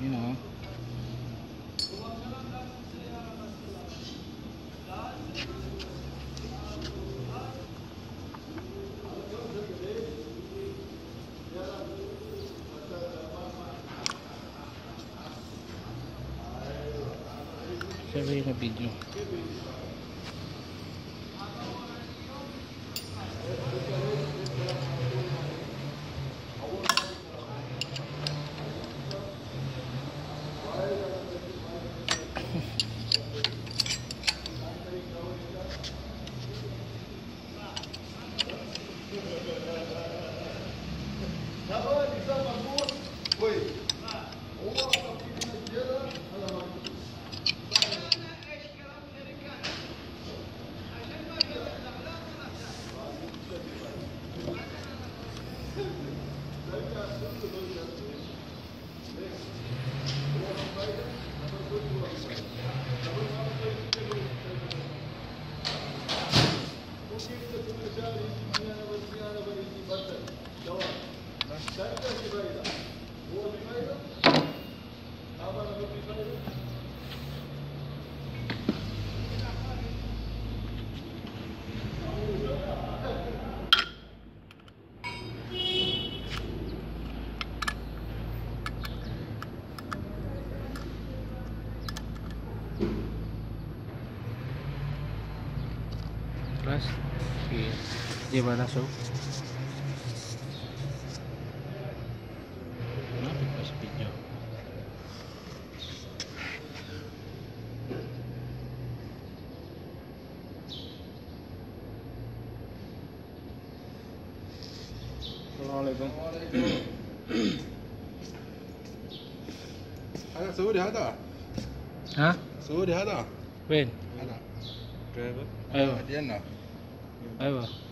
You know. Share na video. Terus dia masuk. Kenapa pas video? Assalamualaikum. Ada suhu dia ada? Hah? Suhu dia ada? When? Ada. Berapa? Ayo. Dia nak. Ayo.